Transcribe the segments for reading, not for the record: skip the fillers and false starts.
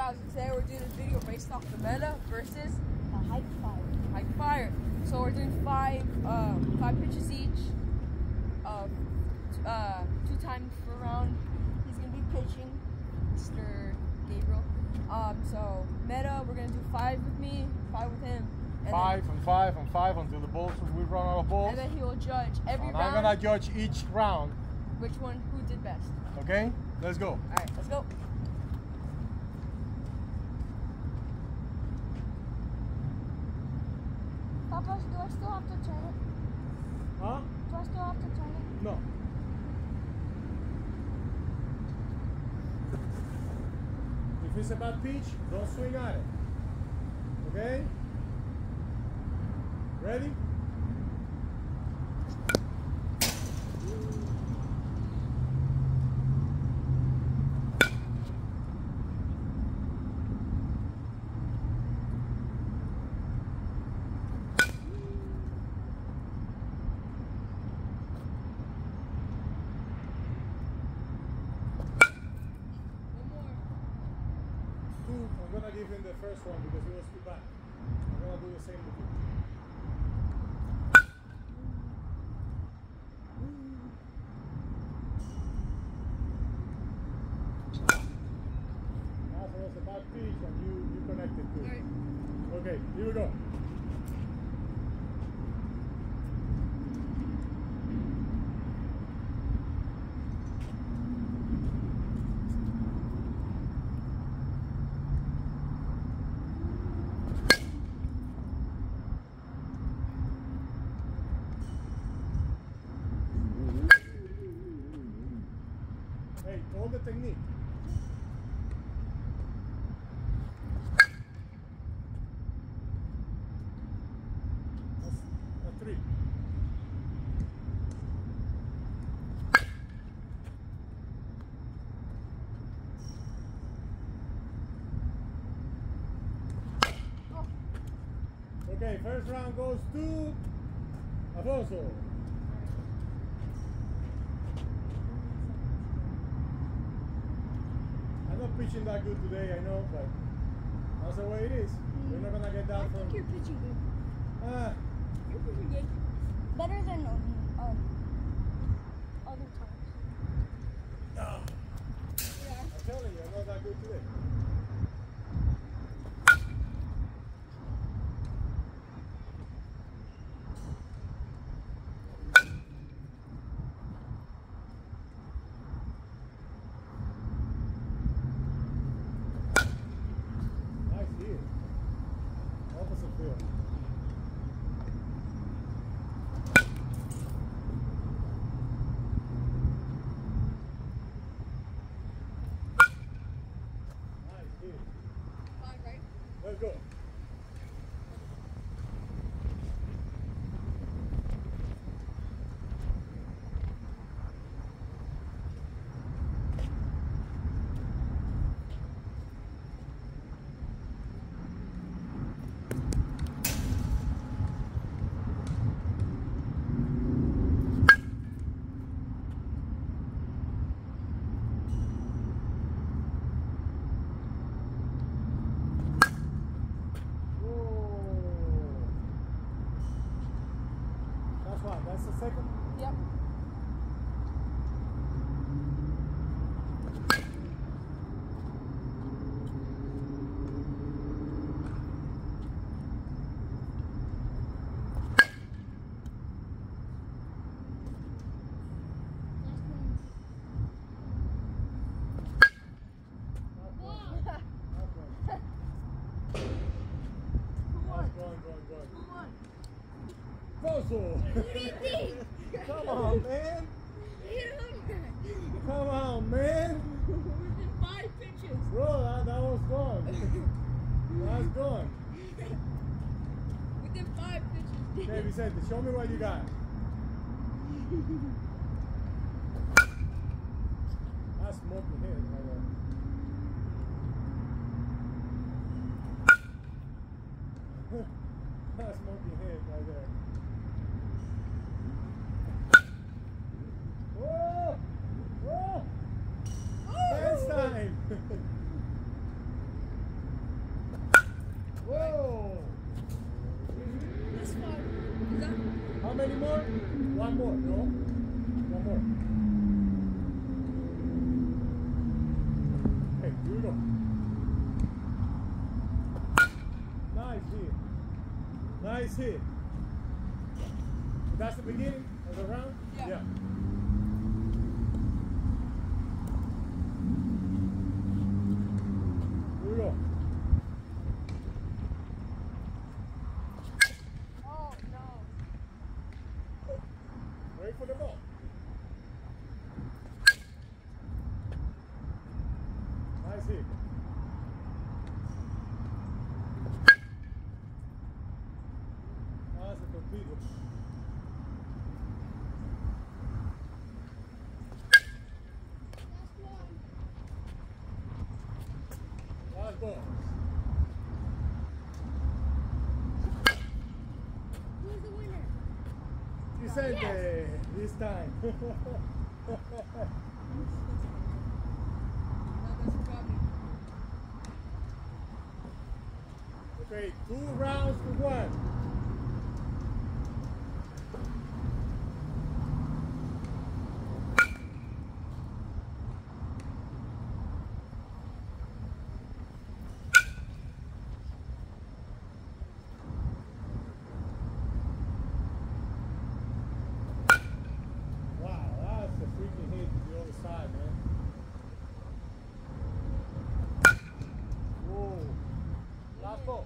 guys, today we're doing a video based off the Meta versus the Hike Fire. Hike Fire. So we're doing five pitches each, 2 times per round. He's gonna be pitching, Mr. Gabriel. So Meta, we're gonna do 5 with me, 5 with him. And 5 and 5 and 5 until the balls we run out of balls. And then he will judge every and round. I'm gonna judge each round. Which one, who did best. Okay, let's go. Alright, let's go. Papa, do I still have to turn it? Huh? Do I still have to turn it? No. If it's a bad pitch, don't swing at it. Okay? Ready? I'm gonna give him the first one because it was too bad. I'm gonna do the same with you. That was a bad pitch and you connected to it. Okay, here we go. Hey, hold the technique. That's a 3. Okay, first round goes to Alfonso. I'm not pitching that good today, I know, but that's the way it is. We're not gonna get down I from. think you're pitching good. You're pretty good. Better than other times. Yeah. I'm telling you, I'm not that good today. Nice hit. Opposite field. Nice hit. 5, right? Let's go. That's what? That's the second? Yep. Bozo! Come on, man! Come on, man! Within 5 pitches. Bro, that was gone. That's gone. Within 5 pitches. Okay, Vicente, show me what you got. That's smoking hit right there. That's smoking hit right there. Whoa! Whoa! Dance time! many more? One more, no? One more. Okay, here we go. Nice hit. Nice hit. That's the beginning of the round? Yeah. Here we go. Oh no. Wait for the ball. Nice hit. That's a torpedo. Last ball. Who's the winner? Vicente, this time. Okay, 2 rounds to 1. Wow, that's a freaking hit to the other side, man. Whoa. Last ball.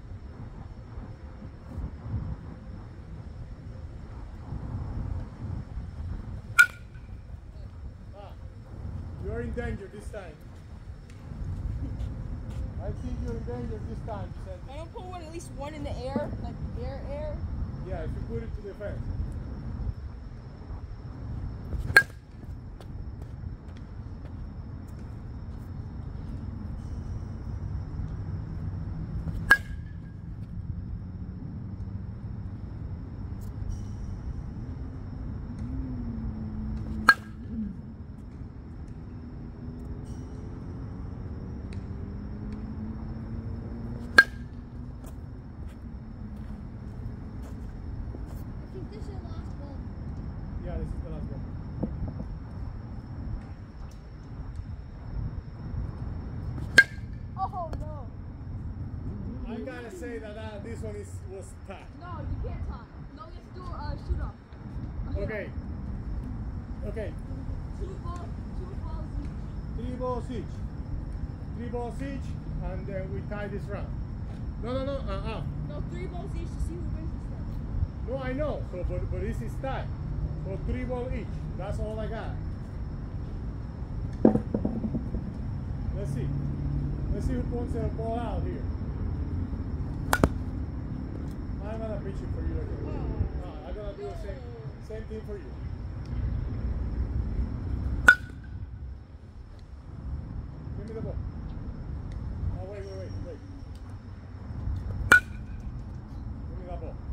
Ah, you're in danger this time. I think you're in danger this time, Vicente. I don't put one, at least one in the air, like air. Yeah, if you put it to the fence. I think this is the last ball. Yeah, this is the last one. Oh no. I gotta say that this one was tough. No, you can't tie. No, you have to do a shoot off. Okay. Okay. Two balls each. 3 balls each. 3 balls each, and then we tie this round. No. No, 3 balls each to see who wins this round. No, I know. So, but this is tie. So 3 balls each. That's all I got. Let's see. Let's see who points the ball out here. I'm gonna pitch it for you again. I'm gonna do the same thing for you. Give me the ball. Oh, wait. Give me that ball.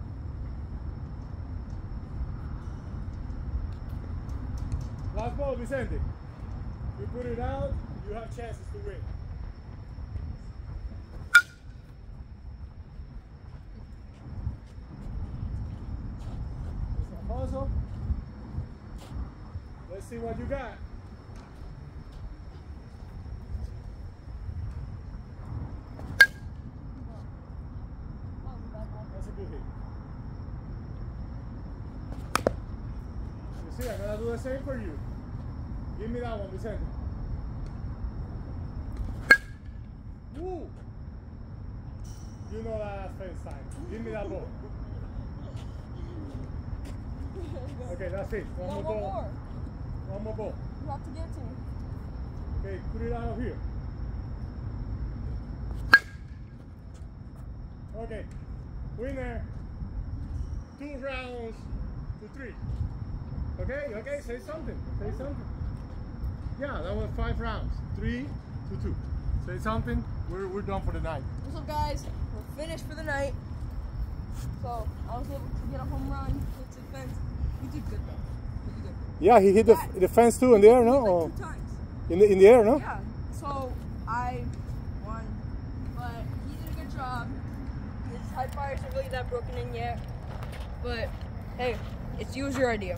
Last ball, Vicente. You put it out, you have chances to win. It's a puzzle. Let's see what you got. That's a good hit. You see, I'm gonna do the same for you. Give me that one, Vicente. Woo! You know that's fence time. Give me that ball. Okay, that's it. One more ball. One more ball. You have to give it to me. Okay, put it out of here. Okay, winner. 2 rounds to 3. Okay, say something. Say something. Yeah, that was 5 rounds. 3 to 2. Say something. We're done for the night. What's up, guys? We're finished for the night. So I was able to get a home run, hit the fence. You did good though. You did good. Yeah, he hit the fence too in the air, no? Like Or 2 times. in the air, no? Yeah. So I won, but he did a good job. His high flyers aren't really that broken in yet, but Hey, it's you, your idea.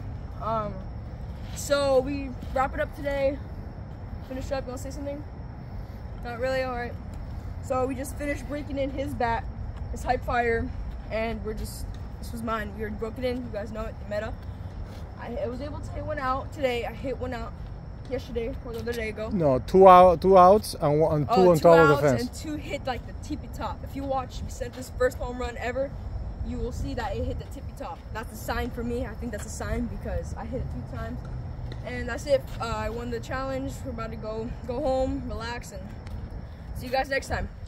So we wrap it up today. Finish up. You want to say something? Not really. All right. So we just finished breaking in his bat, his Hype Fire, and this was mine. We already broke it in. You guys know it, the Meta. I was able to hit one out today. I hit one out yesterday or the other day ago. No, two outs and two on top of the fence. And two hit like the tippy top. If you watch me set this first home run ever, you will see that it hit the tippy top. That's a sign for me. I think that's a sign because I hit it 2 times. And that's it. I won the challenge. We're about to go home, relax, and see you guys next time.